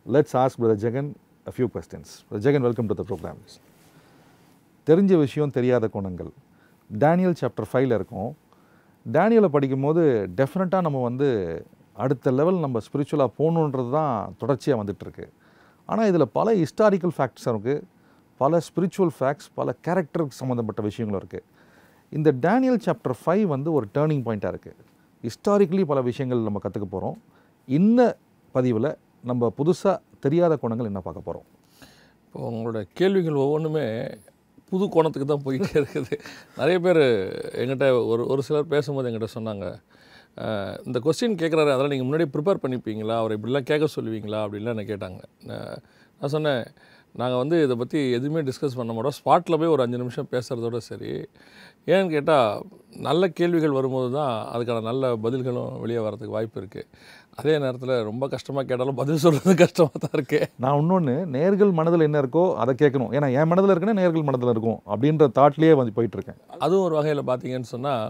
let's ask Brother Jagan a few questions. Brother Jagan, welcome to the program. தெரிஞ்ச விஷயம் தெரியாத குணங்கள் Daniel chapter 5ல் இருக்கும். டேனியலை படிக்கும்போது டெஃபினட்டாக நம்ம வந்து அடுத்த லெவல் நம்ம ஸ்பிரிச்சுவலாக போகணுன்றது தான் தொடர்ச்சியாக வந்துட்டுருக்கு. ஆனால் இதில் பல ஹிஸ்டாரிக்கல் ஃபேக்ட்ஸும் இருக்குது, பல ஸ்பிரிச்சுவல் ஃபேக்ட்ஸ், பல கேரக்டருக்கு சம்மந்தப்பட்ட விஷயங்களும் இருக்குது. இந்த டேனியல் சாப்டர் 5 வந்து ஒரு டேர்னிங் பாயிண்ட்டாக இருக்குது. ஹிஸ்டாரிக்கலி பல விஷயங்கள் நம்ம கற்றுக்க போகிறோம். இந்த பதிவில் நம்ம புதுசாக தெரியாத குணங்கள் என்ன பார்க்க போகிறோம்? இப்போ உங்களோட கேள்விகள் ஒவ்வொன்றுமே புது கோணத்துக்கு தான் போயிட்டே இருக்குது. நிறைய பேர் எங்கிட்ட ஒரு சிலர் பேசும்போது எங்கிட்ட சொன்னாங்க, இந்த கொஸ்டின் கேட்குறாரு, அதெல்லாம் நீங்கள் முன்னாடியே ப்ரிப்பேர் பண்ணிப்பீங்களா, அவர் இப்படிலாம் கேட்க சொல்லுவீங்களா அப்படின்லாம் என்ன கேட்டாங்க. நான் சொன்னேன், நாங்கள் வந்து இதை பற்றி எதுவுமே டிஸ்கஸ் பண்ண மாட்டோம், ஸ்பாட்டில் போய் ஒரு 5 நிமிஷம் பேசுகிறதோட சரி. ஏன்னு கேட்டால் நல்ல கேள்விகள் வரும்போது தான் அதுக்கான நல்ல பதில்களும் வெளியே வரதுக்கு வாய்ப்பு இருக்குது. அதே நேரத்தில் ரொம்ப கஷ்டமாக கேட்டாலும் பதில் சொல்கிறது கஷ்டமாக தான் இருக்குது. நான் இன்னொன்று, நேர்கள் மனதில் என்ன இருக்கோ அதை கேட்கணும். ஏன்னா என் மனதில் இருக்குன்னா நேர்கள் மனதில் இருக்கும் அப்படின்ற தாட்லேயே வந்து போயிட்டுருக்கேன். அதுவும் ஒரு வகையில் பார்த்தீங்கன்னு சொன்னால்,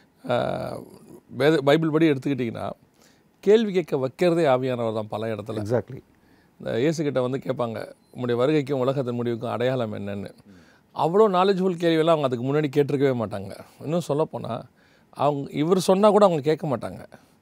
பைபிள் படி எடுத்துக்கிட்டிங்கன்னா கேள்வி கேட்க வைக்கிறதே ஆவியானவர் தான் பல இடத்துல. எக்ஸாக்ட்லி. இந்த இயேசுக்கிட்ட வந்து கேட்பாங்க, உங்களுடைய வருகைக்கும் உலகத்தின் முடிவுக்கும் அடையாளம் என்னென்னு. அவ்வளோ நாலேஜ்ஃபுல் கேள்வியெல்லாம் அவங்க அதுக்கு முன்னாடி கேட்டிருக்கவே மாட்டாங்க. இன்னும் சொல்லப்போனால் அவங்க இவர் சொன்னால் கூட அவங்க கேட்க மாட்டாங்க.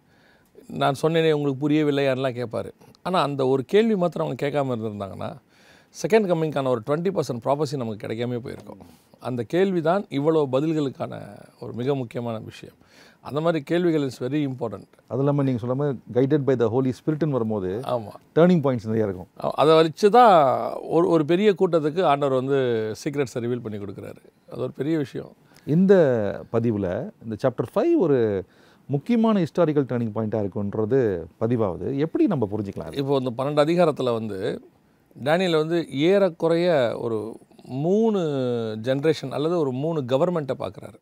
நான் சொன்னேனே உங்களுக்கு புரியவில்லையான்லாம் கேட்பார். ஆனால் அந்த ஒரு கேள்வி மாத்திரம் அவங்க கேட்காம இருந்திருந்தாங்கன்னா செகண்ட் கம்மிங்கான ஒரு 20% ப்ராபஸி நமக்கு கிடைக்காமே போயிருக்கும். அந்த கேள்வி தான் இவ்வளோ பதில்களுக்கான ஒரு மிக முக்கியமான விஷயம். அந்த மாதிரி கேள்விகள் இஸ் வெரி இம்பார்ட்டண்ட். அது இல்லாமல் நீங்கள் சொல்ல மாதிரி கைடட் பை த ஹோலி ஸ்பிரிட்னு வரும்போது ஆமாம் டேர்னிங் பாயிண்ட்ஸ் நிறைய இருக்கும். அதை வச்சு தான் ஒரு பெரிய கூட்டத்துக்கு ஆண்டவர் வந்து சீக்ரெட்ஸை ரிவீல் பண்ணி கொடுக்குறாரு. அது ஒரு பெரிய விஷயம். இந்த பதிவில் இந்த சாப்டர் 5 ஒரு முக்கியமான ஹிஸ்டாரிக்கல் டேர்னிங் பாயிண்ட்டாக இருக்குன்றது பதிவாகுது. எப்படி நம்ம புரிஞ்சுக்கலாம்? இப்போ இந்த 12 அதிகாரத்தில் வந்து டேனியல் வந்து ஏறக்குறைய ஒரு 3 ஜென்ரேஷன் அல்லது ஒரு 3 கவர்மெண்ட்டை பார்க்குறாரு.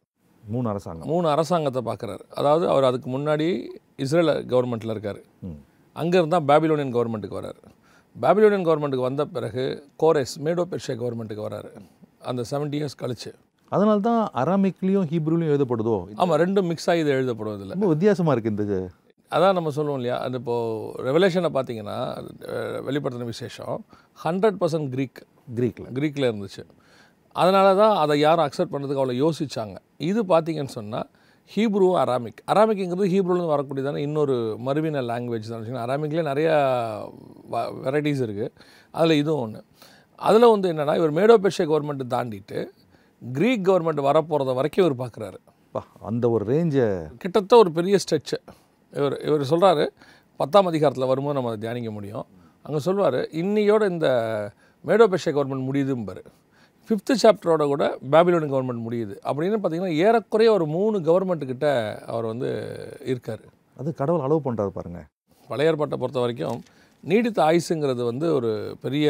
3 அரசாங்கத்தை பார்க்குறாரு. அதாவது அவர் அதுக்கு முன்னாடி இஸ்ரேல் கவர்மெண்ட்டில் இருக்கார். அங்கே இருந்தால் பாபிலோனியன் கவர்மெண்ட்டுக்கு வராரு. பாபிலோனியன் கவர்மெண்ட்டுக்கு வந்த பிறகு கோரேஸ் மேடோ பெர்ஷியா கவர்மெண்ட்டுக்கு வராரு. அந்த 70 இயர்ஸ் கழிச்சு. அதனால தான் அராமிக்லேயும் ஹீப்ரூலையும் எழுதப்படுதோ? ஆமாம், ரெண்டும் மிக்ஸ் ஆகி இது எழுதப்படுவதில்லை. ரொம்ப வித்தியாசமாக இருக்குது இந்த. அதான் நம்ம சொல்லுவோம் இல்லையா, அது இப்போது ரெவலேஷனை பார்த்தீங்கன்னா வெளிப்படுத்தின விசேஷம் 100% க்ரீக்கில் இருந்துச்சு. அதனால தான் அதை யாரும் அக்செப்ட் பண்ணுறதுக்கு அவ்வளோ யோசித்தாங்க. இது பார்த்தீங்கன்னு சொன்னால் ஹீப்ரூவும் அராமிக்ங்கிறது ஹீப்ரூலேருந்து வரக்கூடியதான இன்னொரு மறுவின லாங்குவேஜ் தான். அராமிக்லேயே நிறையா வெரைட்டிஸ் இருக்குது, அதில் இதுவும் ஒன்று. அதில் வந்து என்னென்னா, இவர் மேடோ பெர்ஷியா கவர்மெண்ட்டு தாண்டிட்டு க்ரீக் கவர்மெண்ட் வரப்போகிறத வரைக்கும் இவர் பார்க்குறாரு. அந்த ஒரு ரேஞ்சை கிட்டத்தட்ட ஒரு பெரிய ஸ்ட்ரெச்சு. இவர் சொல்கிறாரு, 10ஆம் அதிகாரத்தில் வரும்போது நம்ம அதை தியானிக்க முடியும். அங்கே சொல்வார், இன்னையோட இந்த மேடோ பெர்ஷியா கவர்மெண்ட் முடியுதும்பார். 5th சாப்டரோட கூட பாபிலோனியன் கவர்மெண்ட் முடியுது. அப்படின்னு பார்த்தீங்கன்னா ஏறக்குறைய ஒரு 3 கவர்மெண்ட்டுக்கிட்ட அவர் வந்து இருக்கார். அது கடவுள் அலோவ் பண்ணுறாரு பாருங்கள். பழைய ஏற்பாட்டை பொறுத்த வரைக்கும் நீடித்த ஆயுசுங்கிறது வந்து ஒரு பெரிய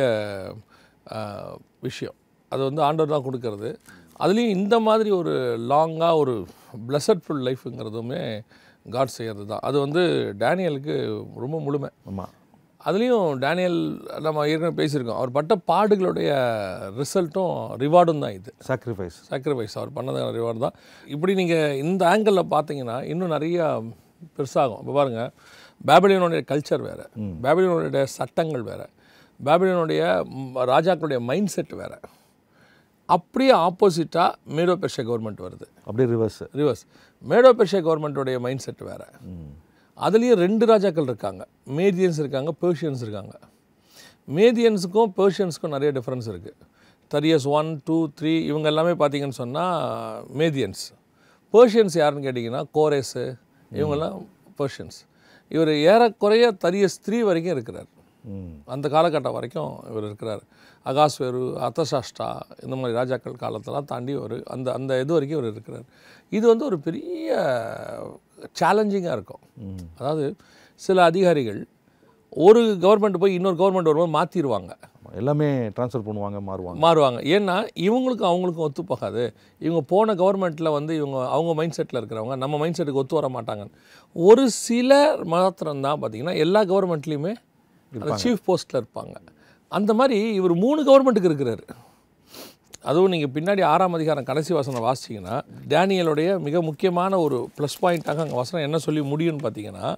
விஷயம். அது வந்து ஆண்டவர் தான் கொடுக்கறது. அதுலேயும் இந்த மாதிரி ஒரு லாங்காக ஒரு பிளஸட்ஃபுல் லைஃபுங்கிறதுமே காட் செய்கிறது தான். அது வந்து டேனியலுக்கு ரொம்ப முழுமை. ஆமாம். அதுலேயும் டேனியல் நம்ம ஏற்கனவே பேசியிருக்கோம், அவர் பட்ட பாடுகளுடைய ரிசல்ட்டும் ரிவார்டும் தான் இது. சாக்ரிஃபைஸ் அவர் பண்ணதான ரிவார்டு தான். இப்படி நீங்கள் இந்த ஆங்கிளில் பார்த்தீங்கன்னா இன்னும் நிறையா பெருசாகும். இப்போ பாருங்கள், பாபிலோனுடைய கல்ச்சர் வேறு, பாபிலோனுடைய சட்டங்கள் வேறு, பாபிலோனுடைய ராஜாக்களுடைய மைண்ட் செட் வேறு. அப்படியே ஆப்போசிட்டாக மேடோ பெர்ஷியா கவர்மெண்ட் வருது. அப்படியே ரிவர்ஸ். மேடோ பெர்ஷியா கவர்மெண்ட்டுடைய மைண்ட் செட் வேறு. அதுலேயும் 2 ராஜாக்கள் இருக்காங்க, மேதியன்ஸ் இருக்காங்க, பெர்ஷியன்ஸ் இருக்காங்க. மேதியன்ஸுக்கும் பெர்ஷியன்ஸுக்கும் நிறைய டிஃப்ரென்ஸ் இருக்குது. தரியஸ் 1, 2, 3 இவங்க எல்லாமே பார்த்தீங்கன்னு சொன்னால் மேதியன்ஸ். பெர்ஷியன்ஸ் யாருன்னு கேட்டிங்கன்னா கோரேஸு, இவங்கெல்லாம் பெர்ஷியன்ஸ். இவர் ஏறக்குறைய தரியஸ் 3 வரைக்கும் இருக்கிறார். அந்த காலகட்டம் வரைக்கும் இவர் இருக்கிறார். அகாஸ்வேரு, அர்த்தசாஷ்டா இந்த மாதிரி ராஜாக்கள் காலத்தெல்லாம் தாண்டி ஒரு அந்த இது வரைக்கும் இவர் இருக்கிறார். இது வந்து ஒரு பெரிய சேலஞ்சிங்காக இருக்கும். அதாவது சில அதிகாரிகள் ஒரு கவர்மெண்ட் போய் இன்னொரு கவர்மெண்ட் வரும்போது மாற்றிடுவாங்க, எல்லாமே ட்ரான்ஸ்ஃபர் பண்ணுவாங்க, மாறுவாங்க. ஏன்னா இவங்களுக்கும் அவங்களுக்கும் ஒத்து போகாது. இவங்க போன கவர்மெண்ட்டில் வந்து அவங்க மைண்ட் செட்டில் இருக்கிறவங்க நம்ம மைண்ட் செட்டுக்கு ஒத்து வர மாட்டாங்க. ஒரு சிலர் மாத்திரம்தான் பார்த்திங்கன்னா எல்லா கவர்மெண்ட்லேயுமே சீஃப் போஸ்ட்டில் இருப்பாங்க. அந்த மாதிரி இவர் 3 கவர்மெண்ட்டுக்கு இருக்கிறார். அதுவும் நீங்கள் பின்னாடி 6ஆம் அதிகாரம் கடைசி வசனம் வாசிச்சிங்கன்னா டேனியலுடைய மிக முக்கியமான ஒரு ப்ளஸ் பாயிண்ட்டாக அங்கே வசனம் என்ன சொல்லி முடியும்னு பார்த்தீங்கன்னா,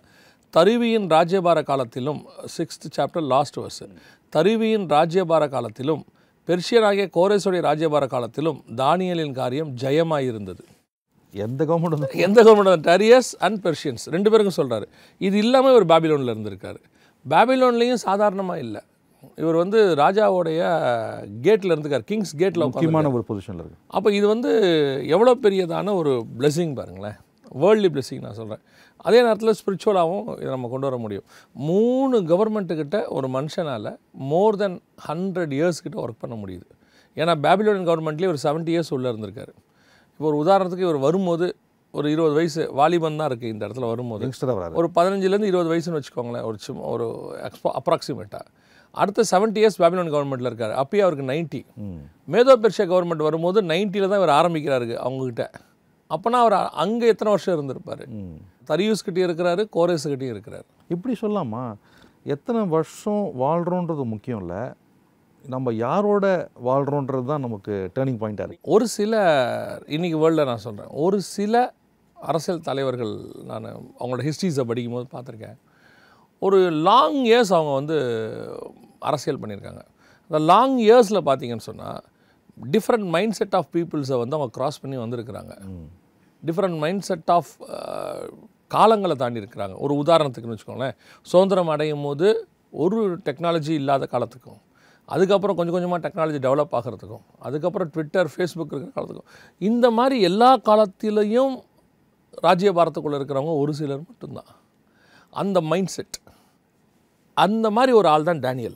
தருவியின் ராஜ்யபார காலத்திலும் 6th chapter லாஸ்ட் verse, தருவியின் ராஜ்யபார காலத்திலும் பெர்ஷியனாகிய கோரேசுடைய ராஜ்யபார காலத்திலும் தானியேலின் காரியம் ஜெயமாயிருந்தது. எந்த கவர்மெண்ட் டரியஸ் அண்ட் பெர்ஷியன்ஸ் 2 பேருக்கும் சொல்கிறாரு. இது இல்லாமல் இவர் பாபிலோனில் இருந்திருக்காரு. பாபிலோன்லேயும் சாதாரணமாக இல்லை, இவர் வந்து ராஜாவோடைய கேட்டில் இருந்துக்கார், கிங்ஸ் கேட்டில் முக்கியமான ஒரு பொசிஷனில் இருக்குது. அப்போ இது வந்து எவ்வளோ பெரியதான ஒரு பிளெஸிங் பாருங்களேன், வேர்ல்ட்லி பிளெஸிங் நான் சொல்கிறேன். அதே நேரத்தில் ஸ்பிரிச்சுவலாகவும் இதை நம்ம கொண்டு வர முடியும். 3 கவர்மெண்ட்டுக்கிட்ட ஒரு மனுஷனால் மோர் தென் 100 years கிட்ட ஒர்க் பண்ண முடியுது. ஏன்னா பாபிலோனியன் கவர்மெண்ட்லேயே ஒரு 70 years உள்ளே இருந்திருக்காரு. இப்போ ஒரு உதாரணத்துக்கு இவர் வரும்போது ஒரு 20 வயசு வாலிபன் தான் இருக்குது இந்த இடத்துல வரும்போது, ஒரு 15லேருந்து 20 வயசுன்னு வச்சுக்கோங்களேன், ஒரு அப்ராக்சிமேட்டாக. அடுத்த 70 years பாபிலோன் கவர்மெண்ட்டில் இருக்கார், அப்பயே அவருக்கு 90. மேதோ பெர்ஷியா கவர்மெண்ட் வரும்போது 90ல் தான் இவர் ஆரம்பிக்கிறாரு அவங்கக்கிட்ட. அப்போனா அவர் அங்கே எத்தனை வருஷம் இருந்திருப்பார்? தரியூஸ்கிட்டே இருக்கிறாரு, கோரேஸுக்கிட்டே இருக்கிறார். இப்படி சொல்லாமா? எத்தனை வருஷம் வாழ்கிறோன்றது முக்கியம் இல்லை, நம்ம யாரோட வாழ்கிறோன்றது தான் நமக்கு டேர்னிங் பாயிண்ட்டாக இருக்குது. ஒரு சில இன்றைக்கி வேர்ல்டில் நான் சொல்கிறேன், ஒரு சில அரசியல் தலைவர்கள் நான் அவங்களோட ஹிஸ்ட்ரிஸை படிக்கும்போது பார்த்துருக்கேன், ஒரு லாங் இயர்ஸ் அவங்க வந்து அரசியல் பண்ணியிருக்காங்க. அந்த லாங் இயர்ஸில் பார்த்தீங்கன்னு சொன்னால் டிஃப்ரெண்ட் மைண்ட் செட் ஆஃப் பீப்புள்ஸை வந்து அவங்க க்ராஸ் பண்ணி வந்திருக்கிறாங்க. டிஃப்ரெண்ட் மைண்ட் செட் ஆஃப் காலங்களை தாண்டி இருக்கிறாங்க. ஒரு உதாரணத்துக்குன்னு வச்சுக்கோங்களேன், சுதந்திரம் அடையும் போது ஒரு டெக்னாலஜி இல்லாத காலத்துக்கும், அதுக்கப்புறம் கொஞ்சம் கொஞ்சமாக டெக்னாலஜி டெவலப் ஆகிறதுக்கும், அதுக்கப்புறம் ட்விட்டர் ஃபேஸ்புக் இருக்கிற காலத்துக்கும், இந்த மாதிரி எல்லா காலத்திலையும் ராஜ்யபாரத்துக்குள்ளே இருக்கிறவங்க ஒரு சிலர் மட்டும்தான். அந்த மைண்ட் செட், அந்த மாதிரி ஒரு ஆள் தான் டேனியல்.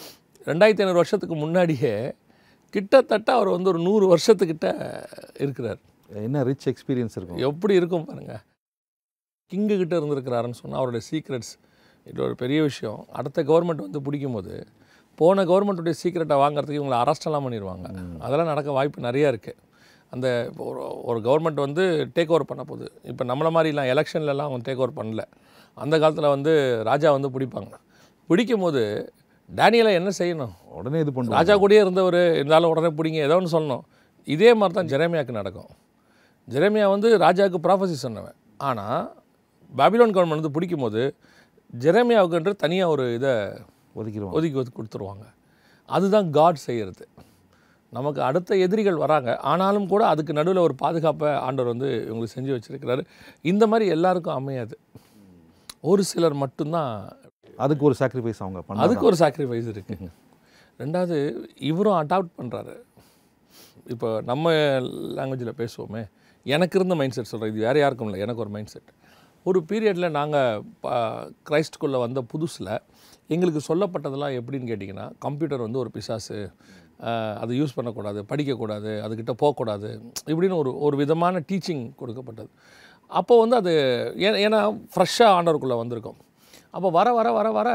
2500 வருஷத்துக்கு முன்னாடியே கிட்டத்தட்ட அவர் வந்து ஒரு 100 வருஷத்துக்கிட்ட இருக்கிறார். என்ன ரிச் எக்ஸ்பீரியன்ஸ் இருக்கும், எப்படி இருக்கும் பாருங்கள். கிங்குக்கிட்ட இருந்திருக்கிறாருன்னு சொன்னால் அவருடைய சீக்ரெட்ஸ் இது ஒரு பெரிய விஷயம். அடுத்த கவர்மெண்ட் வந்து பிடிக்கும் போது போன கவர்மெண்ட்டுடைய சீக்ரெட்டை வாங்குறதுக்கு இவங்களை அரெஸ்டெல்லாம் பண்ணிடுவாங்க. அதெல்லாம் நடக்க வாய்ப்பு நிறையா இருக்குது. அந்த ஒரு கவர்மெண்ட் வந்து டேக் ஓவர் பண்ண போகுது. இப்போ நம்மளை மாதிரிலாம் எலெக்ஷன்லலாம் அவங்க டேக் ஓவர் பண்ணல. அந்த காலத்தில் வந்து ராஜா வந்து பிடிப்பாங்க. பிடிக்கும் போது டேனியலை என்ன செய்யணும், உடனே இது பண்ணணும். ராஜா கூடயே இருந்தவர் இருந்தாலும் உடனே பிடிங்க ஏதோ ஒன்று சொல்லணும். இதே மாதிரி தான் ஜெரேமியாவுக்கு நடக்கும். ஜெரேமியா வந்து ராஜாவுக்கு ப்ராஃபஸி சொன்னவன். ஆனால் பாபிலோன் கவர்மெண்ட் வந்து பிடிக்கும் போது ஜெரேமியாவுக்குன்ற தனியாக ஒரு இதை ஒதுக்கி கொடுத்துருவாங்க. அதுதான் காட் செய்கிறது. நமக்கு அடுத்த எதிரிகள் வராங்க, ஆனாலும் கூட அதுக்கு நடுவில் ஒரு பாதுகாப்பை ஆண்டவர் வந்து இவங்களுக்கு செஞ்சு வச்சுருக்கிறாரு. இந்த மாதிரி எல்லாருக்கும் அமையாது, ஒரு சிலர் மட்டும்தான். அதுக்கு ஒரு சாக்ரிஃபைஸ் அவங்க பண்ண, அதுக்கு ஒரு சாக்ரிஃபைஸ் இருக்குது. ரெண்டாவது இவரும் அடாப்ட் பண்ணுறாரு. இப்போ நம்ம லாங்குவேஜில் பேசுவோமே, எனக்கு இருந்த மைண்ட் செட் சொல்கிறேன், இது வேறு யாருக்கும் இல்லை, எனக்கு ஒரு மைண்ட் செட். ஒரு பீரியடில் நாங்கள் கிரைஸ்ட்குள்ளே வந்த புதுசில் எங்களுக்கு சொல்லப்பட்டதெல்லாம் எப்படின்னு கேட்டிங்கன்னா, கம்ப்யூட்டர் வந்து ஒரு பிசாசு, அதை யூஸ் பண்ணக்கூடாது, படிக்கக்கூடாது, அதுக்கிட்ட போகக்கூடாது, இப்படின்னு ஒரு விதமான டீச்சிங் கொடுக்கப்பட்டது. அப்போ வந்து அது ஏன்னா ஃப்ரெஷ்ஷாக ஆண்டவருக்குள்ளே வந்திருக்கோம். அப்போ வர வர வர வர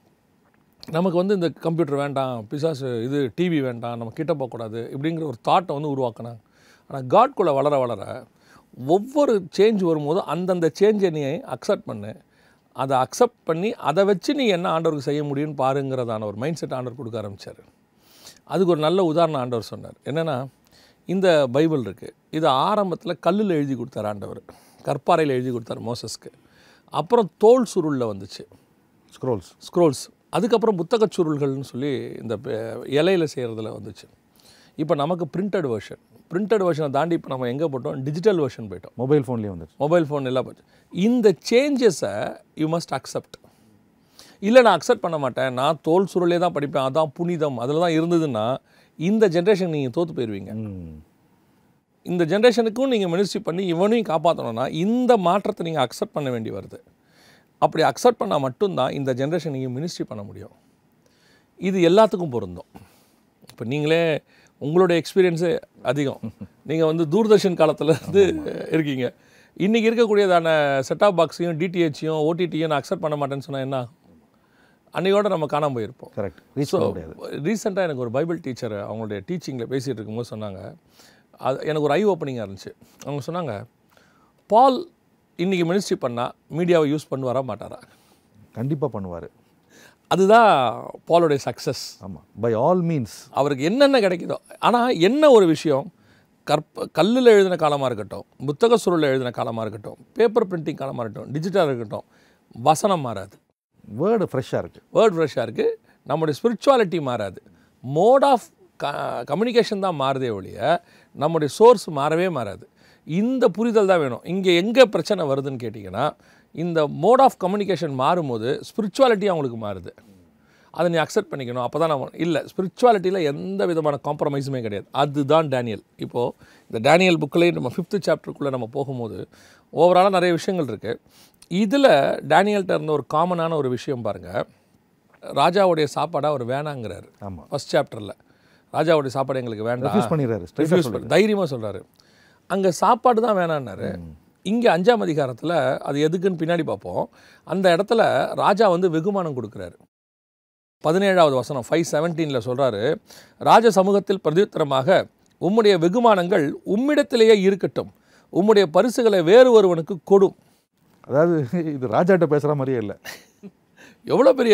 நமக்கு வந்து இந்த கம்ப்யூட்டர் வேண்டாம், பிசாசு இது டிவி வேண்டாம், நம்ம கிட்ட போகக்கூடாது இப்படிங்கிற ஒரு தாட்டை வந்து உருவாக்கினாங்க. ஆனால் காட்குள்ளே வளர வளர ஒவ்வொரு சேஞ்ச் வரும்போதும் அந்தந்த சேஞ்சை நீ அக்செப்ட் பண்ணு, அதை அக்செப்ட் பண்ணி அதை வச்சு நீ என்ன ஆண்டவருக்கு செய்ய முடியும்னு பாருங்கிறதான ஒரு மைண்ட் செட் ஆண்டவர் கொடுக்க ஆரம்பித்தார். அதுக்கு ஒரு நல்ல உதாரணம் ஆண்டவர் சொன்னார். என்னென்னா, இந்த பைபிள் இருக்குது, இது ஆரம்பத்தில் கல்லில் எழுதி கொடுத்தார் ஆண்டவர், கற்பாறையில் எழுதி கொடுத்தார் மோசஸ்க்கு. அப்புறம் தோல் சுருளில் வந்துச்சு, ஸ்க்ரோல்ஸ். அதுக்கப்புறம் புத்தகச் சுருள்கள்னு சொல்லி இந்த இலையில் செய்கிறதுல வந்துச்சு. இப்போ நமக்கு பிரிண்டட் வெர்ஷனை தாண்டி இப்போ நம்ம எங்கே போட்டோம், டிஜிட்டல் வெர்ஷன் போயிட்டோம். மொபைல் ஃபோன்லேயே வந்துச்சு, மொபைல் ஃபோன் எல்லாம் போச்சு. இந்த சேஞ்சஸை யூ மஸ்ட் அக்செப்ட். இல்லை நான் அக்செப்ட் பண்ண மாட்டேன், நான் தோல் சுருளே தான் படிப்பேன், அதான் புனிதம், அதில் தான் இருந்ததுன்னா இந்த ஜென்ரேஷன் நீங்கள் தோற்று போயிடுவீங்க. இந்த ஜென்ரேஷனுக்கும் நீங்கள் மினிஸ்ட்ரி பண்ணி இவனையும் காப்பாற்றணும்னா இந்த மாற்றத்தை நீங்கள் அக்செப்ட் பண்ண வேண்டி வருது. அப்படி அக்செப்ட் பண்ணால் மட்டும்தான் இந்த ஜென்ரேஷன் நீங்கள் மினிஸ்ட்ரி பண்ண முடியும். இது எல்லாத்துக்கும் பொருந்தும். இப்போ நீங்களே உங்களுடைய எக்ஸ்பீரியன்ஸு அதிகம், நீங்கள் வந்து தூர்தர்ஷன் காலத்தில் இருந்து இருக்கீங்க. இன்றைக்கி இருக்கக்கூடியதான செட்டாப் பாக்ஸையும் டிடிஹெச்சையும் ஓடிடியும் நான் அக்செப்ட் பண்ண மாட்டேன்னு சொன்னால் என்ன, அன்னையோட நம்ம காணாமல் போயிருப்போம். கரெக்ட். ஸோ ரீசெண்டாக எனக்கு ஒரு பைபிள் டீச்சர் அவங்களுடைய டீச்சிங்கில் பேசிகிட்டு இருக்கும்போது சொன்னாங்க, அது எனக்கு ஒரு ஐ ஓப்பனிங்காக இருந்துச்சு. அவங்க சொன்னாங்க, பால் இன்றைக்கி மினிஸ்ட்ரி பண்ணால் மீடியாவை யூஸ் பண்ணுவாரா மாட்டாரா? கண்டிப்பாக பண்ணுவார். அதுதான் பாலோடைய சக்ஸஸ். ஆமாம், பை ஆல் மீன்ஸ் அவருக்கு என்னென்ன கிடைக்குதோ. ஆனால் என்ன ஒரு விஷயம், கல்லில் எழுதின காலமாக இருக்கட்டும், புத்தக சுருளில் எழுதின காலமாக இருக்கட்டும், பேப்பர் பிரிண்டிங் காலமாக இருக்கட்டும், டிஜிட்டலாக இருக்கட்டும், வசனம் மாறாது, வேர்டு ஃப்ரெஷ்ஷாக இருக்குது, வேர்ட் ஃப்ரெஷ்ஷாக இருக்குது. நம்முடைய ஸ்பிரிச்சுவாலிட்டி மாறாது, மோட் ஆஃப் கம்யூனிகேஷன் தான் மாறுதே ஒழிய நம்முடைய சோர்ஸ் மாறவே மாறாது. இந்த புரிதல் தான் வேணும். இங்கே எங்கே பிரச்சனை வருதுன்னு கேட்டிங்கன்னா, இந்த மோட் ஆஃப் கம்யூனிகேஷன் மாறும்போது ஸ்பிரிச்சுவாலிட்டி அவங்களுக்கு மாறுது. அதை நீ அக்செப்ட் பண்ணிக்கணும். அப்போ தான் நம்ம இல்லை, ஸ்பிரிச்சுவாலிட்டியில் எந்த விதமான காம்ப்ரமைஸுமே கிடையாது. அதுதான் டேனியல். இப்போது இந்த டேனியல் புக்கிலேயே நம்ம 5th சாப்டருக்குள்ளே நம்ம போகும்போது ஓவராலாக நிறைய விஷயங்கள் இருக்குது. இதில் டேனியல்கிட்ட இருந்த ஒரு காமனான ஒரு விஷயம் பாருங்கள். ராஜாவுடைய சாப்பாடை அவர் வேணாங்கிறாரு. ஆமாம், ஃபஸ்ட் சாப்டரில் ராஜாவுடைய சாப்பாடு எங்களுக்கு வேண்டாம் பண்ணிடுறாரு, தைரியமாக சொல்கிறாரு. அங்கே சாப்பாடு தான் வேணான்னாரு. இங்கே 5ஆம் அதிகாரத்தில் அது எதுக்குன்னு பின்னாடி பார்ப்போம். அந்த இடத்துல ராஜா வந்து வெகுமானம் கொடுக்குறாரு. 17வது வசனம் 5:17 சொல்கிறாரு, ராஜ சமூகத்தில் பிரதியுத்தரமாக உம்முடைய வெகுமானங்கள் உம்மிடத்திலேயே இருக்கட்டும், உம்முடைய பரிசுகளை வேறு ஒருவனுக்கு கொடும். அதாவது இது ராஜாட்ட பேசுகிற மாதிரியே இல்லை. எவ்வளோ பெரிய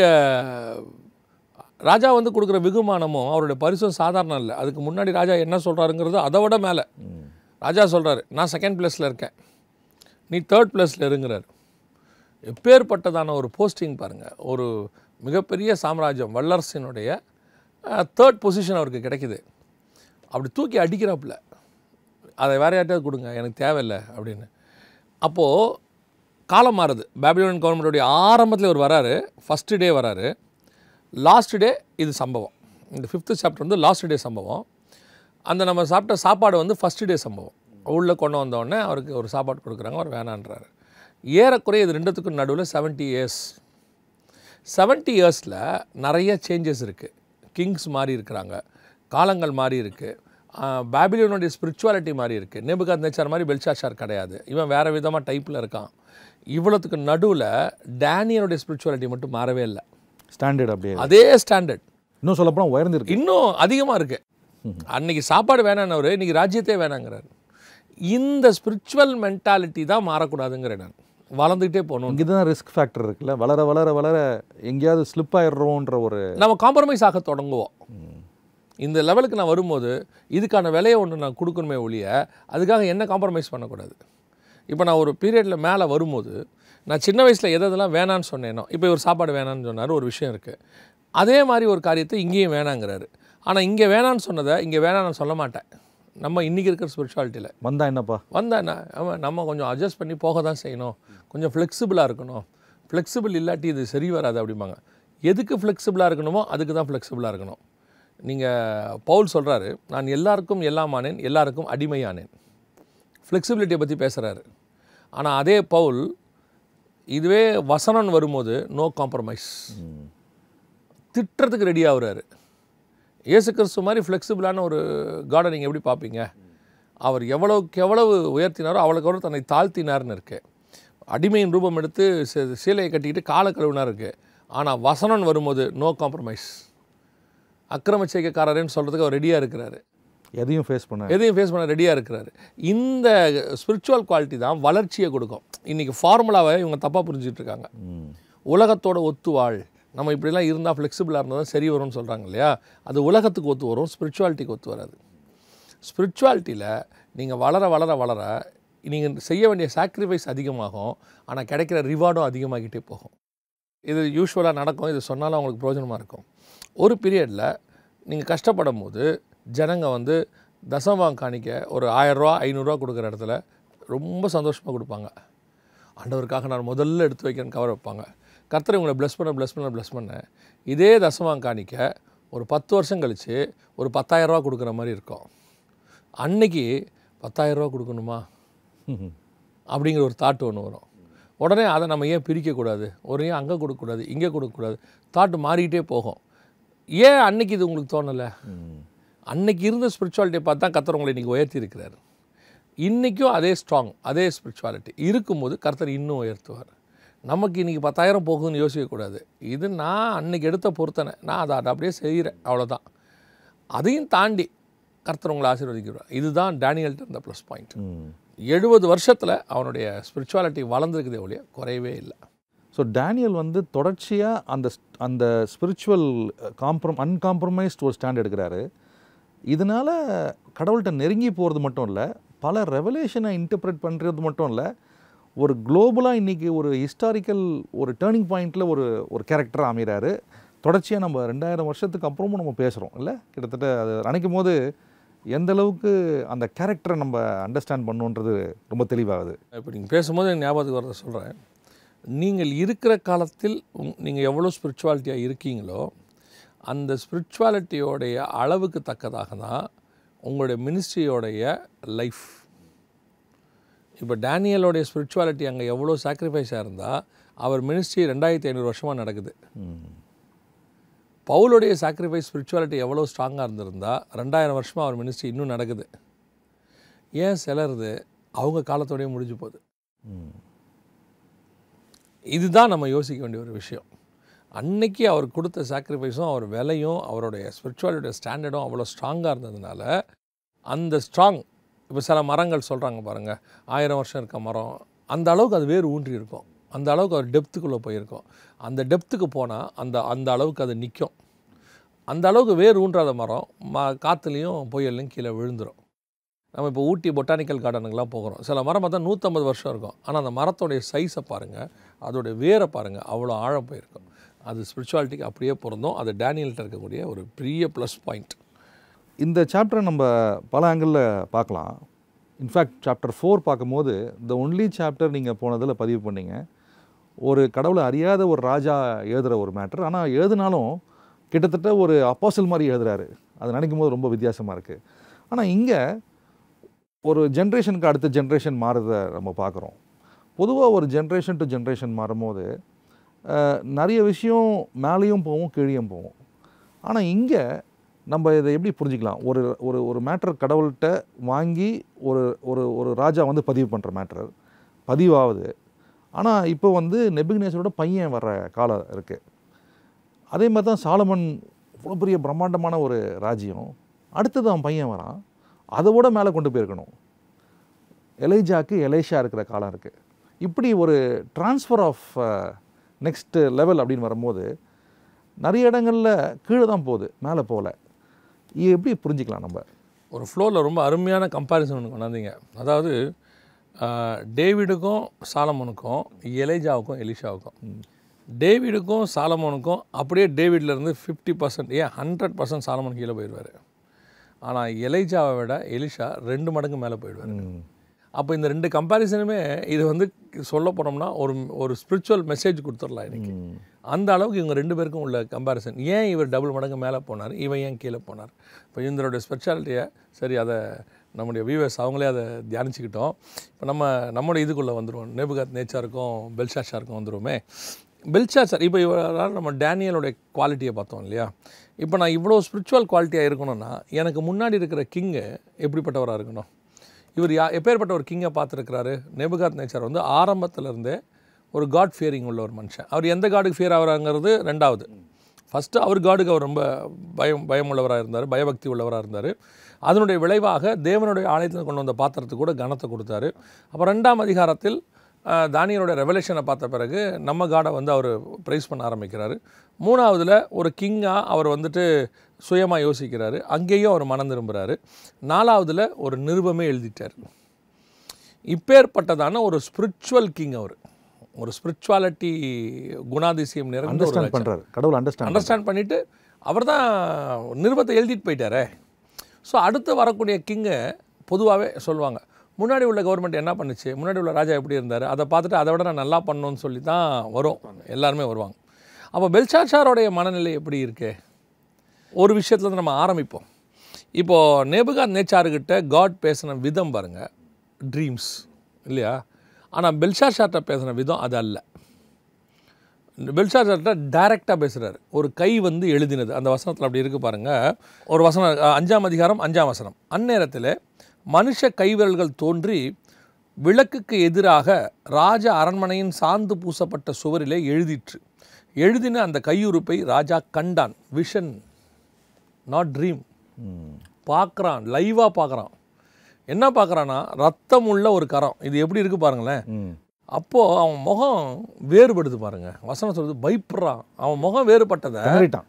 ராஜா வந்து கொடுக்குற வெகுமானமும் அவருடைய பரிசும் சாதாரணம் இல்லை. அதுக்கு முன்னாடி ராஜா என்ன சொல்கிறாருங்கிறது அதை விட மேலே. ராஜா சொல்கிறாரு, நான் 2nd பிளேஸில் இருக்கேன், நீ 3rd பிளேஸில் இருங்கிறார். எப்பேற்பட்டதான ஒரு போஸ்டிங் பாருங்கள். ஒரு மிகப்பெரிய சாம்ராஜ்யம், வல்லரசினுடைய 3rd பொசிஷன் அவருக்கு கிடைக்குது. அப்படி தூக்கி அடிக்கிறாப்புல, அதை வேற யார்ட்டாவது கொடுங்க, எனக்கு தேவையில்லை அப்படின்னு. அப்போது காலம் மாறுது. பாபிலோனியன் கவர்மெண்ட்டுடைய ஆரம்பத்தில் அவர் வராரு, ஃபஸ்ட்டு டே வராரு, லாஸ்ட் டே இது சம்பவம். இந்த 5th சாப்டர் வந்து லாஸ்ட் டே சம்பவம். அந்த நம்ம சாப்பிட்ட சாப்பாடு வந்து ஃபஸ்ட்டு டே சம்பவம். உள்ளே கொண்டு வந்தோடனே அவருக்கு ஒரு சாப்பாடு கொடுக்குறாங்க, அவர் வேணான்றாரு. ஏறக்குறைய இது ரெண்டுத்துக்கும் நடுவில் 70 இயர்ஸ். 70 இயர்ஸில் நிறைய சேஞ்சஸ் இருக்குது. கிங்ஸ் மாறி இருக்கிறாங்க, காலங்கள் மாறி இருக்குது, பாபிலோனுடைய ஸ்பிரிச்சுவாலிட்டி மாறி இருக்குது. நேபுகாத்நேச்சார் மாதிரி பெல்ஷாத்சார் கிடையாது, இவன் வேறு விதமாக டைப்பில் இருக்கான். இவ்வளோத்துக்கு நடுவில் டேனியலுடைய ஸ்பிரிச்சுவாலிட்டி மட்டும் மாறவே இல்லை. ஸ்டாண்டர்ட் அப்படியே அதே ஸ்டாண்டர்ட், இன்னும் சொல்லப்போனால் உயர்ந்திருக்கு, இன்னும் அதிகமாக இருக்குது. அன்றைக்கி சாப்பாடு வேணான்னவர் இன்றைக்கி ராஜ்யத்தே வேணாங்கிறார். இந்த ஸ்பிரிச்சுவல் மென்டாலிட்டி தான் மாறக்கூடாதுங்கிறேன். நான் வளர்ந்துக்கிட்டே போகணும். இங்கே தான் ரிஸ்க் ஃபேக்டர் இருக்குல்ல, வளர வளர வளர எங்கேயாவது ஸ்லிப் ஆயிடுறோன்ற ஒரு நம்ம காம்ப்ரமைஸ் ஆக தொடங்குவோம். இந்த லெவலுக்கு நான் வரும்போது இதுக்கான விலையை ஒன்று நான் கொடுக்கணுமே ஒழிய அதுக்காக என்ன காம்ப்ரமைஸ் பண்ணக்கூடாது. இப்போ நான் ஒரு பீரியடில் மேலே வரும்போது நான் சின்ன வயசில் எதெல்லாம் வேணான்னு சொன்னேனோ, இப்போ ஒரு சாப்பாடு வேணான்னு சொன்னார், ஒரு விஷயம் இருக்குது. அதே மாதிரி ஒரு காரியத்தை இங்கேயும் வேணாங்கிறாரு. ஆனால் இங்கே வேணான்னு சொன்னதை இங்கே வேணான்னு சொல்ல மாட்டேன். நம்ம இன்றைக்கி இருக்கிற ஸ்பிரிச்சுவாலிட்டியில் வந்தால் என்னப்பா, வந்தால் என்ன, நம்ம கொஞ்சம் அட்ஜஸ்ட் பண்ணி போக தான் செய்யணும், கொஞ்சம் ஃப்ளெக்சிபிளாக இருக்கணும். ஃப்ளெக்சிபிள் இல்லாட்டி இது சரி வராது அப்படிம்பாங்க. எதுக்கு ஃப்ளெக்சிபிளாக இருக்கணுமோ அதுக்கு தான் ஃப்ளெக்சிபிளாக இருக்கணும். நீங்கள் பவுல் சொல்கிறாரு, நான் எல்லாருக்கும் எல்லாமானேன், எல்லாருக்கும் அடிமையானேன். ஃப்ளெக்சிபிலிட்டியை பற்றி பேசுகிறாரு. ஆனால் அதே பவுல் இதுவே வசனம் வரும்போது நோ காம்ப்ரமைஸ், திட்டுறதுக்கு ரெடி ஆகுறாரு. இயேசு கிறிஸ்து மாதிரி ஃப்ளெக்சிபிளான ஒரு காடை நீங்கள் எப்படி பார்ப்பீங்க? அவர் எவ்வளவுக்கு எவ்வளவு உயர்த்தினாரோ அவளுக்கு அவர் தன்னை தாழ்த்தினார்னு இருக்கு. அடிமையின் ரூபம் எடுத்து சீலையை கட்டிக்கிட்டு காலை கழுவினார் இருக்கு. ஆனால் வசனம் வரும்போது நோ காம்ப்ரமைஸ், அக்கிரம செய்கைக்காரரேன்னு சொல்கிறதுக்கு அவர் ரெடியாக இருக்கிறாரு. எதையும் ஃபேஸ் பண்ண ரெடியாக இருக்கிறாரு. இந்த ஸ்பிரிச்சுவல் குவாலிட்டி தான் வளர்ச்சியை கொடுக்கும். இன்றைக்கி ஃபார்முலாவை இவங்க தப்பாக புரிஞ்சுட்டு இருக்காங்க. உலகத்தோட ஒத்துவாள், நம்ம இப்படிலாம் இருந்தால் ஃப்ளெக்சிபிளாக இருந்தால் தான் சரி வரும்னு சொல்கிறாங்க இல்லையா? அது உலகத்துக்கு ஒத்து வரும், ஸ்பிரிச்சுவாலிட்டிக்கு ஒத்து வராது. ஸ்பிரிச்சுவாலிட்டியில் நீங்கள் வளர வளர வளர நீங்கள் செய்ய வேண்டிய சாக்ரிஃபைஸ் அதிகமாகும், ஆனால் கிடைக்கிற ரிவார்டும் அதிகமாகிட்டே போகும். இது யூஸ்வலாக நடக்கும். இது சொன்னாலும் அவங்களுக்கு பிரயோஜனமாக இருக்கும். ஒரு பீரியடில் நீங்கள் கஷ்டப்படும் போது ஜனங்க வந்து தசமபாகம் காணிக்க ஒரு 1000 ரூபா 500 ரூபா கொடுக்குற இடத்துல ரொம்ப சந்தோஷமாக கொடுப்பாங்க. ஆண்டவருக்காக நான் முதல்ல எடுத்து வைக்கிறேன்னு கவர் வைப்பாங்க. கர்த்தர் உங்களை ப்ளஸ் பண்ண இதே தசமபாகம் காணிக்க ஒரு 10 வருஷம் கழித்து ஒரு 10,000 ரூபா கொடுக்குற மாதிரி இருக்கும். அன்னைக்கு 10,000 ரூபா கொடுக்கணுமா அப்படிங்கிற ஒரு தாட் ஒன்று வரும். உடனே அதை நம்ம ஏன் பிரிக்கக்கூடாது, ஒரு ஏன் அங்கே கொடுக்கக்கூடாது, இங்கே கொடுக்கக்கூடாது, தாட்டு மாறிக்கிட்டே போகும். ஏன் அன்னைக்கு இது உங்களுக்கு தோணலை? அன்னைக்கு இருந்த ஸ்பிரிச்சுவாலிட்டியை பார்த்து தான் கர்த்தர் உங்களை இன்றைக்கி உயர்த்தி இருக்கிறார். இன்றைக்கும் அதே ஸ்ட்ராங், அதே ஸ்பிரிச்சுவாலிட்டி இருக்கும்போது கர்த்தர் இன்னும் உயர்த்துவார். நமக்கு இன்றைக்கி 10,000 போகுதுன்னு யோசிக்கக்கூடாது. இது நான் அன்றைக்கி எடுத்த பொறுத்தனை, நான் அதை அப்படியே செய்கிறேன், அவ்வளோதான். அதையும் தாண்டி கர்த்தர் உங்களை ஆசீர்வதிக்கிறார். இதுதான் டேனியல்கிட்ட இருந்த ப்ளஸ் பாயிண்ட். 70 வருஷத்தில் அவனுடைய ஸ்பிரிச்சுவாலிட்டி வளர்ந்துருக்குதே ஒழிய குறையவே இல்லை. ஸோ டேனியல் வந்து தொடர்ச்சியாக அந்த ஸ்பிரிச்சுவல் அன்காம்ப்ரமைஸ்ட் ஒரு ஸ்டாண்ட் எடுக்கிறாரு. இதனால் கடவுள்கிட்ட நெருங்கி போகிறது மட்டும் இல்லை, பல ரெவலேஷனை இன்டர்பிரேட் பண்ணுறது மட்டும் இல்லை, ஒரு குளோபலாக இன்றைக்கி ஒரு ஹிஸ்டாரிக்கல் ஒரு டேர்னிங் பாயிண்டில் ஒரு கேரக்டராக அமைகிறாரு. தொடர்ச்சியாக நம்ம 2000 வருஷத்துக்கு அப்புறமும் நம்ம பேசுகிறோம் இல்லை, கிட்டத்தட்ட அது நினைக்கும் போது எந்த அளவுக்கு அந்த கேரக்டரை நம்ம அண்டர்ஸ்டாண்ட் பண்ணுன்றது ரொம்ப தெளிவாகுது. இப்போ நீங்கள் பேசும்போது எனக்கு ஞாபகத்துக்கு வரத சொல்கிறேன். நீங்கள் இருக்கிற காலத்தில் நீங்கள் எவ்வளோ ஸ்பிரிச்சுவாலிட்டியாக இருக்கீங்களோ அந்த ஸ்பிரிச்சுவாலிட்டியோடைய அளவுக்கு தக்கதாக தான் உங்களுடைய மினிஸ்ட்ரியோடைய லைஃப். இப்போ டேனியலோடைய ஸ்பிரிச்சுவாலிட்டி அங்கே எவ்வளோ சாக்ரிஃபைஸாக இருந்தால் அவர் மினிஸ்ட்ரி 2500 வருஷமாக நடக்குது. பவுலுடைய சாக்ரிஃபைஸ் ஸ்பிரிச்சுவாலிட்டி எவ்வளோ ஸ்ட்ராங்காக இருந்திருந்தால் 2000 வருஷமாக அவர் மினிஸ்ட்ரி இன்னும் நடக்குது. ஏன் சிலருது அவங்க காலத்தோடய முடிஞ்சு போகுது. இதுதான் நம்ம யோசிக்க வேண்டிய ஒரு விஷயம். அன்னைக்கு அவர் கொடுத்த சாக்ரிஃபைஸும் அவர் விலையும் அவருடைய ஸ்பிரிச்சுவாலிட்டியோட ஸ்டாண்டர்டும் அவ்வளோ ஸ்ட்ராங்காக இருந்ததுனால அந்த ஸ்ட்ராங். இப்போ சில மரங்கள் சொல்கிறாங்க பாருங்கள், 1000 வருஷம் இருக்க மரம், அந்த அளவுக்கு அது வேறு ஊன்றி இருக்கும், அந்த அளவுக்கு அது டெப்த்துக்குள்ளே போயிருக்கும். அந்த டெப்த்துக்கு போனால் அந்த அளவுக்கு அது நிற்கும். அந்த அளவுக்கு வேறு ஊன்றாத மரம் காற்றுலேயும் புயல்லையும் கீழே விழுந்துடும். நம்ம இப்போ ஊட்டி பொட்டானிக்கல் கார்டனுக்கெலாம் போகிறோம், சில மரம் பார்த்தா 150 வருஷம் இருக்கும், ஆனால் அந்த மரத்தோடைய சைஸை பாருங்கள், அதோடைய வேரை பாருங்கள், அவ்வளோ ஆழம் போயிருக்கும். அது ஸ்பிரிச்சுவாலிட்டிக்கு அப்படியே பொருந்தும். அது டேனியல்கிட்ட இருக்கக்கூடிய ஒரு பெரிய ப்ளஸ் பாயிண்ட். இந்த சாப்டரை நம்ம பல ஆங்கிளில் பார்க்கலாம். இன்ஃபேக்ட் சாப்டர் 4 பார்க்கும்போது த ஒன்லி சாப்டர் நீங்கள் போனதில் பதிவு பண்ணிங்க, ஒரு கடவுளை அறியாத ஒரு ராஜா எழுதுகிற ஒரு மேட்டர். ஆனால் எழுதினாலும் கிட்டத்தட்ட ஒரு அப்போஸ்டல் மாதிரி எழுதுகிறாரு. அது நினைக்கும் போது ரொம்ப வித்தியாசமாக இருக்குது. ஆனால் இங்கே ஒரு ஜென்ரேஷனுக்கு அடுத்த ஜென்ரேஷன் மாறுறதை நம்ம பார்க்குறோம். பொதுவாக ஒரு ஜென்ரேஷன் டு ஜென்ரேஷன் மாறும்போது நிறைய விஷயம் மேலேயும் போகும் கீழேயும் போகும். ஆனால் இங்கே நம்ம இதை எப்படி புரிஞ்சிக்கலாம்? ஒரு ஒரு ஒரு மேட்டர் கடவுள்கிட்ட வாங்கி ஒரு ஒரு ஒரு ராஜா வந்து பதிவு பண்ணுற மேட்டர் பதிவாகுது. ஆனால் இப்போ வந்து நெபுகத்நேசரோட பையன் வர்ற காலம் இருக்குது. அதே மாதிரி தான் சாலமன் இவ்வளோ பெரிய பிரம்மாண்டமான ஒரு ராஜ்யம், அடுத்தது அவன் பையன் வரான், அதை விட மேலே கொண்டு போயிருக்கணும். எலைஜாக்கு எலைஷா இருக்கிற காலம் இருக்குது. இப்படி ஒரு ட்ரான்ஸ்ஃபர் ஆஃப் நெக்ஸ்ட் லெவல் அப்படின்னு வரும்போது நிறைய இடங்களில் கீழே தான் போகுது, மேலே போகல. இது எப்படி புரிஞ்சிக்கலாம்? நம்ம ஒரு ஃப்ளோவில் ரொம்ப அருமையான கம்பேரிசன் ஒன்று கொண்டாந்தீங்க. அதாவது டேவிடுக்கும் சாலமோனுக்கும் எலைஜாவுக்கும் எலிஷாவுக்கும், டேவிடுக்கும் சாலமோனுக்கும் அப்படியே டேவிட்லேருந்து 50% ஏன் 100% சாலமோன் கீழே போயிடுவார். ஆனால் எலைஜாவை விட எலிஷா 2 மடங்கு மேலே போயிடுவார். அப்போ இந்த 2 கம்பேரிசனுமே இது வந்து சொல்ல போனோம்னா ஒரு ஸ்பிரிச்சுவல் மெசேஜ் கொடுத்துடலாம் இன்றைக்கி. அந்த அளவுக்கு இவங்க 2 பேருக்கும் உள்ள கம்பேரிசன். ஏன் இவர் டபுள் மடங்கு மேலே போனார், இவன் ஏன் கீழே போனார்? இப்போ இவங்களுடைய ஸ்பெஷாலிட்டியை சரி அதை நம்முடைய வியூவர்ஸ் அவங்களே அதை தியானிச்சுக்கிட்டோம். இப்போ நம்முடைய இதுக்குள்ளே வந்துடுவோம். நேபுகாத்நேச்சாருக்கும் பெல்ஷாத்சாருக்கும் வந்துடுவோமே. பெல்ஷாத்சார் இப்போ நம்ம டேனியலோடைய குவாலிட்டியை பார்த்தோம் இல்லையா? இப்போ நான் இவ்வளோ ஸ்பிரிச்சுவல் குவாலிட்டியாக இருக்கணும்னா எனக்கு முன்னாடி இருக்கிற கிங்கு எப்படிப்பட்டவராக இருக்கணும்? இவர் எப்பேற்பட்ட ஒரு கிங்கை பார்த்துருக்கிறாரு? நேபுகாத்நேச்சார் வந்து ஆரம்பத்திலேருந்தே ஒரு காட் ஃபியரிங் உள்ள ஒரு மனுஷன். அவர் எந்த காடுக்கு ஃபியர் ஆகிறாங்கிறது ரெண்டாவது. ஃபஸ்ட்டு அவர் காடுக்கு அவர் ரொம்ப பயம் உள்ளவராக இருந்தார், பயபக்தி உள்ளவராக இருந்தார். அதனுடைய விளைவாக தேவனுடைய ஆலயத்தில் கொண்டு வந்த பாத்திரத்துக்கு கூட கனத்தை கொடுத்தாரு. அப்புறம் 2ஆம் அதிகாரத்தில் தானியலோட ரெவலேஷனை பார்த்த பிறகு நம்ம காடை வந்து அவர் ப்ரைஸ் பண்ண ஆரம்பிக்கிறாரு. 3ஆவதில் ஒரு கிங்காக அவர் வந்துட்டு சுயமாக யோசிக்கிறாரு, அங்கேயும் அவர் மனம் திரும்புகிறாரு. 4ஆவதில் ஒரு நிருபமே எழுதிட்டார். இப்பேற்பட்டதான ஒரு ஸ்பிரிச்சுவல் கிங் அவர். ஒரு ஸ்பிரிச்சுவாலிட்டி குணாதிசயம் நிறைந்த கடவுள் அண்டர்ஸ்டாண்ட் பண்ணிவிட்டு அவர் தான் நிருபத்தை எழுதிட்டு போயிட்டாரே. ஸோ அடுத்து வரக்கூடிய கிங்கை பொதுவாகவே சொல்லுவாங்க, முன்னாடி உள்ள கவர்மெண்ட் என்ன பண்ணுச்சு, முன்னாடி உள்ள ராஜா எப்படி இருந்தார், அதை பார்த்துட்டு அதை விட நான் நல்லா பண்ணணும்னு சொல்லி தான் வரும், எல்லாருமே வருவாங்க. அப்போ பெல்ஷாத்சாரோடைய மனநிலை எப்படி இருக்கு? ஒரு விஷயத்துலேருந்து நம்ம ஆரம்பிப்போம். இப்போது நேபுகாத்நேச்சார்கிட்ட காட் பேசின விதம் பாருங்கள், ட்ரீம்ஸ் இல்லையா? ஆனால் பெல்ஷாத்சார்கிட்ட பேசின விதம் அது அல்ல. பெல்ஷாத்சார்கிட்ட டைரெக்டாக பேசுகிறார். ஒரு கை வந்து எழுதினது, அந்த வசனத்தில் அப்படி இருக்குது பாருங்கள். ஒரு வசனம் 5ஆம் அதிகாரம் 5ஆம் வசனம், அந்நேரத்தில் மனுஷ கைவிரல்கள் தோன்றி விளக்குக்கு எதிராக ராஜ அரண்மனையின் சாந்து பூசப்பட்ட சுவரிலே எழுதிற்று. எழுதின அந்த கையுறுப்பை ராஜா கண்டான். Vision, not dream. பார்க்குறான், லைவாக பார்க்குறான். என்ன பார்க்குறான்னா ரத்தம் உள்ள ஒரு கரம். இது எப்படி இருக்குது பாருங்களேன். அப்போது அவன் முகம் வேறுபடுது பாருங்கள். வசனம் சொல்லுது பயப்படுறான். அவன் முகம் வேறுபட்டதை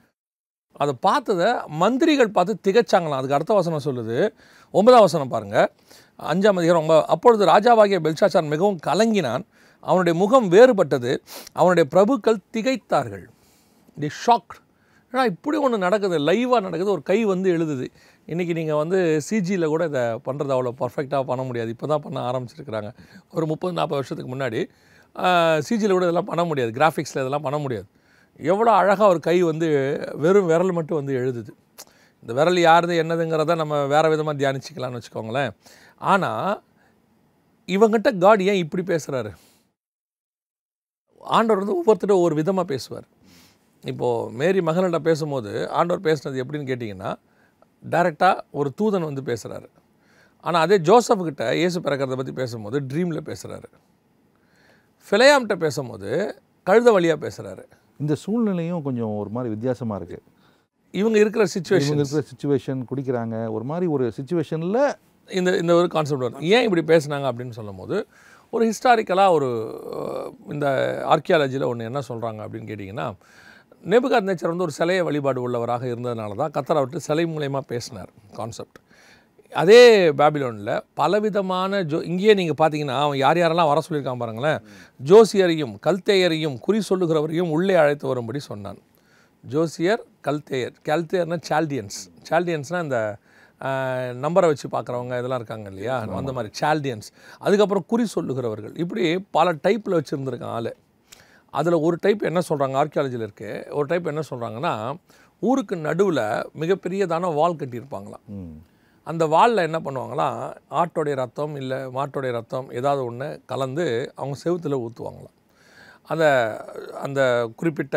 அதை பார்த்ததை மந்திரிகள் பார்த்து திகைச்சாங்களாம். அதுக்கு அடுத்த வசனம் சொல்லுது, 9ஆம் வசனம் பாருங்கள். 5ஆம் அதிகாரம். அப்பொழுது ராஜாவாகிய பெல்ஷாத்சார் மிகவும் கலங்கினான், அவனுடைய முகம் வேறுபட்டது, அவனுடைய பிரபுக்கள் திகைத்தார்கள். தி ஷாக்ட். ஏன்னா இப்படி ஒன்று நடக்குது, லைவாக நடக்குது, ஒரு கை வந்து எழுதுது. இன்றைக்கி நீங்கள் வந்து சிஜியில் கூட இதை பண்ணுறது அவ்வளோ பர்ஃபெக்டாக பண்ண முடியாது. இப்போ தான் பண்ண ஆரம்பிச்சிருக்கிறாங்க. ஒரு 30-40 வருஷத்துக்கு முன்னாடி சிஜியில் கூட இதெல்லாம் பண்ண முடியாது, கிராஃபிக்ஸில் இதெல்லாம் பண்ண முடியாது. எவ்வளோ அழகாக ஒரு கை வந்து வெறும் விரல் மட்டும் வந்து எழுதுது. இந்த விரல் யாருது என்னதுங்கிறத நம்ம வேறு விதமாக தியானிச்சிக்கலாம்னு வச்சுக்கோங்களேன். ஆனால் இவங்கிட்ட காட் ஏன் இப்படி பேசுகிறாரு? ஆண்டவர் வந்து ஒவ்வொருத்தரும் ஒவ்வொரு விதமாக பேசுவார். இப்போது மேரி மகனிட்ட பேசும்போது ஆண்டவர் பேசுனது எப்படின்னு கேட்டிங்கன்னா, டைரெக்டாக ஒரு தூதன் வந்து பேசுகிறாரு. ஆனால் அதே ஜோசப்கிட்ட இயேசு பிறக்கிறத பற்றி பேசும்போது ட்ரீமில் பேசுகிறாரு. ஃபிலையாம்கிட்ட பேசும்போது கழுத வழியாக பேசுகிறாரு. இந்த சூழ்நிலையும் கொஞ்சம் ஒரு மாதிரி வித்தியாசமாக இருக்குது. இவங்க இருக்கிற சிச்சுவேஷன் குடிக்கிறாங்க, ஒரு மாதிரி ஒரு சிச்சுவேஷனில் இந்த ஒரு கான்செப்ட் வரும். ஏன் இப்படி பேசுனாங்க அப்படின்னு சொல்லும் போது, ஒரு ஹிஸ்டாரிக்கலாக ஒரு இந்த ஆர்கியாலஜியில் ஒன்று என்ன சொல்கிறாங்க அப்படின்னு கேட்டிங்கன்னா, நேபுகாத்நேச்சர் வந்து ஒரு சிலையை வழிபாடு உள்ளவராக இருந்ததுனால தான் கர்த்தர் அவர்கிட்ட சிலை மூலயமா பேசினார் கான்செப்ட். அதே பாபிலோனில் பலவிதமான இங்கேயே நீங்கள் பார்த்தீங்கன்னா அவன் யாரெல்லாம் வர சொல்லியிருக்கான் பாருங்களேன். ஜோசியரையும் கல்தேயரையும் குறி சொல்லுகிறவரையும் உள்ளே அழைத்து வரும்படி சொன்னான். ஜோசியர், கல்தேயர்னால் சால்டியன்ஸ்னால் இந்த நம்பரை வச்சு பார்க்குறவங்க இதெல்லாம் இருக்காங்க இல்லையா, அந்த மாதிரி சால்டியன்ஸ். அதுக்கப்புறம் குறி சொல்லுகிறவர்கள், இப்படி பல டைப்பில் வச்சுருந்துருக்கான் ஆள். அதில் ஒரு டைப் என்ன சொல்கிறாங்க, ஆர்கியாலஜியில் இருக்குது, ஒரு டைப் என்ன சொல்கிறாங்கன்னா, ஊருக்கு நடுவில் மிகப்பெரியதான வால் கட்டியிருப்பாங்களாம். அந்த வாலில் என்ன பண்ணுவாங்களாம், ஆட்டோடைய ரத்தம் இல்லை மாட்டோடைய ரத்தம் ஏதாவது ஒன்று கலந்து அவங்க செவுத்தில் ஊற்றுவாங்களாம். அந்த குறிப்பிட்ட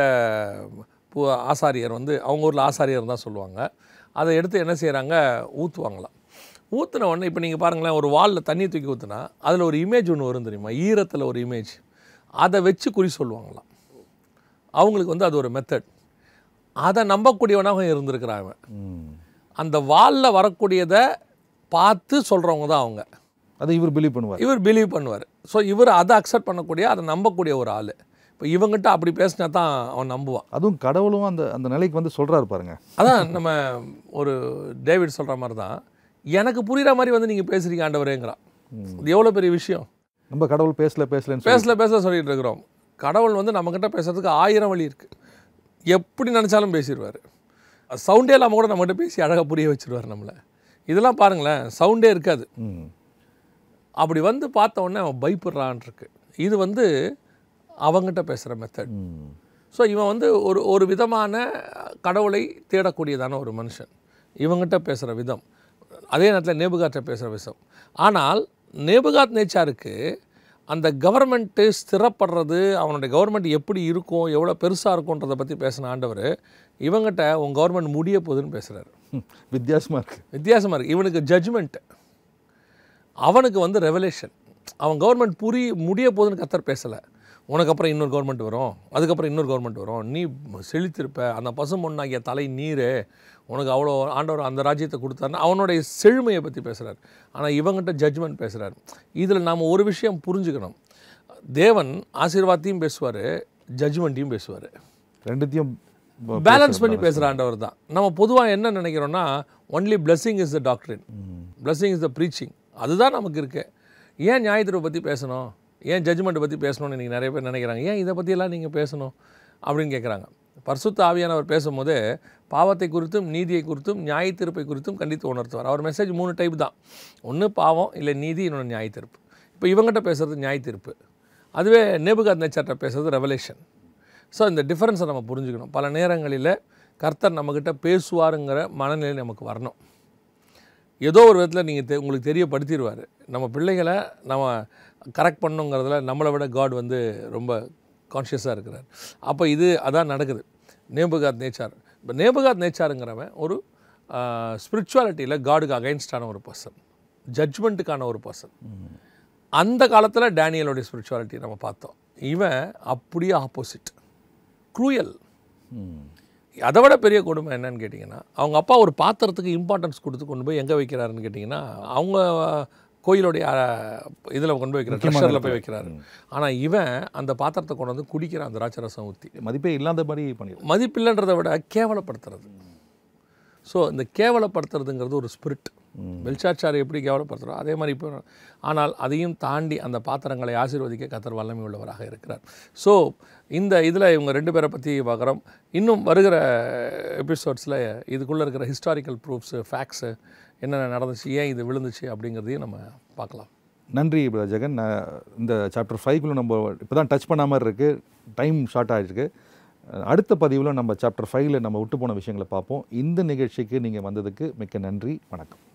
ஆசாரியர் வந்து அவங்க ஊரில் ஆசாரியர் தான் சொல்லுவாங்க. அதை எடுத்து என்ன செய்கிறாங்க, ஊற்றுவாங்களாம். ஊற்றின உடனே இப்போ நீங்கள் பாருங்களேன், ஒரு வாலில் தண்ணி தூக்கி ஊற்றுனா அதில் ஒரு இமேஜ் ஒன்று வரும் தெரியுமா, ஈரத்தில் ஒரு இமேஜ், அதை வச்சு குறி சொல்லுவாங்களாம். அவங்களுக்கு வந்து அது ஒரு மெத்தட். அதை நம்பக்கூடியவனாக இருந்திருக்கிறான் அவன். அந்த வாலில் வரக்கூடியதை பார்த்து சொல்கிறவங்க தான் அவங்க. அதை இவர் பிலீவ் பண்ணுவார். ஸோ இவர் அதை அக்செப்ட் பண்ணக்கூடிய, அதை நம்பக்கூடிய ஒரு ஆள். இப்போ இவங்ககிட்ட அப்படி பேசினா தான் அவன் நம்புவான். அதுவும் கடவுளும் அந்த நிலைக்கு வந்து சொல்கிறாரு பாருங்க. அதான் நம்ம ஒரு டேவிட் சொல்கிற மாதிரி தான், எனக்கு புரிகிற மாதிரி வந்து நீங்கள் பேசுகிறீங்க ஆண்டவரேங்கிறான். இது எவ்வளோ பெரிய விஷயம். நம்ம கடவுள் பேசல சொல்லிட்டு இருக்கிறோம். கடவுள் வந்து நம்மக்கிட்ட பேசுறதுக்கு 1000 வழி இருக்குது. எப்படி நினச்சாலும் பேசிடுவார். சவுண்டே இல்லாமல் கூட நம்மகிட்ட பேசி அழகாக புரிய வச்சுருவார் நம்மளை. இதெல்லாம் பாருங்களேன், சவுண்டே இருக்காது. அப்படி வந்து பார்த்த உடனே அவன் பயப்படுறான் இருக்கு. இது வந்து அவங்ககிட்ட பேசுகிற மெத்தட். ஸோ இவன் வந்து ஒரு விதமான கடவுளை தேடக்கூடியதான ஒரு மனுஷன். இவங்ககிட்ட பேசுகிற விதம், அதே நேரத்தில் நேபுகாத்கிட்ட பேசுகிற விதம். ஆனால் நேபுகாத்நேச்சாருக்கு அந்த கவர்மெண்ட்டு ஸ்திரப்படுறது, அவனுடைய கவர்மெண்ட் எப்படி இருக்கும், எவ்வளோ பெருசாக இருக்கும்ன்றதை பற்றி பேசின ஆண்டவர் இவங்ககிட்ட உங்கள் கவர்மெண்ட் முடிய போகுதுன்னு பேசுகிறாரு. வித்தியாசமாக இருக்குது. இவனுக்கு ஜட்ஜ்மெண்ட், அவனுக்கு வந்து ரெவலேஷன். அவன் கவர்மெண்ட் முடிய போகுதுன்னு கர்த்தர் பேசலை. உனக்கு அப்புறம் இன்னொரு கவர்மெண்ட் வரும், அதுக்கப்புறம் இன்னொரு கவர்மெண்ட் வரும், நீ செழித்திருப்ப, அந்த பசும்பொன்னாகிய தலை நீர், உனக்கு அவ்வளோ ஆண்டவர் அந்த ராஜ்யத்தை கொடுத்தாருன்னு அவனுடைய செழுமையை பற்றி பேசுகிறார். ஆனால் இவங்ககிட்ட ஜட்ஜ்மெண்ட் பேசுகிறார். இதில் நாம் ஒரு விஷயம் புரிஞ்சுக்கணும், தேவன் ஆசீர்வாதத்தையும் பேசுவார், ஜட்ஜ்மெண்ட்டையும் பேசுவார். ரெண்டுத்தையும் பேலன்ஸ் பண்ணி பேசுகிற ஆண்டவர் தான். நம்ம பொதுவாக என்ன நினைக்கிறோன்னா, only blessing is the doctrine, blessing is the preaching, அதுதான் நமக்கு இருக்குது. ஏன் நியாயத்தீர்ப்பை பற்றி பேசணும், ஏன் ஜட்ஜ்மெண்ட்டை பற்றி பேசணும்னு இன்றைக்கி நிறைய பேர் நினைக்கிறாங்க. ஏன் இதை பற்றியெல்லாம் நீங்கள் பேசணும் அப்படின்னு கேட்குறாங்க. பரிசுத்த ஆவியானவர் பேசும்போது பாவத்தை குறித்தும் நீதியை குறித்தும் நியாயத்தீர்ப்பை குறித்தும் கண்டித்து உணர்த்துவார். அவர் மெசேஜ் 3 டைப் தான். ஒன்று பாவம், இல்லை நீதி, இன்னொன்று நியாயத்தீர்ப்பு. இப்போ இவங்ககிட்ட பேசுகிறது நியாயத்தீர்ப்பு, அதுவே நேபுகாத்நேச்சர்கிட்ட பேசுகிறது ரெவலேஷன். ஸோ இந்த டிஃப்ரென்ஸை நம்ம புரிஞ்சுக்கணும். பல நேரங்களில் கர்த்தர் நம்மக்கிட்ட பேசுவாருங்கிற மனநிலை நமக்கு வரணும். ஏதோ ஒரு விதத்தில் நீங்கள் உங்களுக்கு தெரியப்படுத்திடுவார். நம்ம பிள்ளைகளை நம்ம கரெக்ட் பண்ணுங்கிறதுல நம்மளை விட காட் வந்து ரொம்ப கான்ஷியஸாக இருக்கிறார். அப்போ அதான் நடக்குது. நேபுகாத்நேச்சார், இப்போ நேபுகாத்நேச்சாருங்கிறவன் ஒரு ஸ்பிரிச்சுவாலிட்டியில் காடுக்கு அகைன்ஸ்டான ஒரு பர்சன், ஜட்ஜ்மெண்ட்டுக்கான ஒரு பர்சன். அந்த காலத்தில் டேனியலோடைய ஸ்பிரிச்சுவாலிட்டி நம்ம பார்த்தோம். இவன் அப்படியே ஆப்போசிட், க்ரூயல். அதை விட பெரிய கொடுமை என்னன்னு கேட்டிங்கன்னா, அவங்க அப்பா ஒரு பாத்திரத்துக்கு இம்பார்ட்டன்ஸ் கொடுத்து கொண்டு போய் எங்கே வைக்கிறாருன்னு கேட்டிங்கன்னா, அவங்க கோயிலுடைய இதில் கொண்டு போய் வைக்கிறார், ட்ரெஷரில் போய் வைக்கிறாரு. ஆனால் இவன் அந்த பாத்திரத்தை கொண்டு வந்து குடிக்கிறான், அந்த திராட்சரசம் ஊற்றி. மதிப்பே இல்லாத மாதிரி பண்ணிடுறான். மதிப்பில்லைன்றதை விட கேவலப்படுத்துறது. ஸோ இந்த கேவலப்படுத்துறதுங்கிறது ஒரு ஸ்பிரிட். பெல்ஷாத்சாரை எப்படி கேவலப்படுத்துகிறோம் அதே மாதிரி இப்போ, ஆனால் அதையும் தாண்டி அந்த பாத்திரங்களை ஆசீர்வதிக்க கர்த்தர் வல்லமை உள்ளவராக இருக்கிறார். ஸோ இந்த இதில் இவங்க 2 பேரை பற்றி பார்க்குறோம். இன்னும் வருகிற எபிசோட்ஸில் இதுக்குள்ளே இருக்கிற ஹிஸ்டாரிக்கல் ப்ரூஃப்ஸு, ஃபேக்ட்ஸு, என்னென்ன நடந்துச்சு, ஏன் இது விழுந்துச்சு அப்படிங்கிறதையும் நம்ம பார்க்கலாம். நன்றி ஜெகன். இந்த சாப்டர் 5 நம்ம இப்போ தான் டச் பண்ண மாதிரி இருக்குது, டைம் ஷார்ட் ஆகிருக்கு. அடுத்த பதிவில் நம்ம சாப்டர் 5 நம்ம விட்டு போன விஷயங்களை பார்ப்போம். இந்த நிகழ்ச்சிக்கு நீங்கள் வந்ததுக்கு மிக்க நன்றி. வணக்கம்.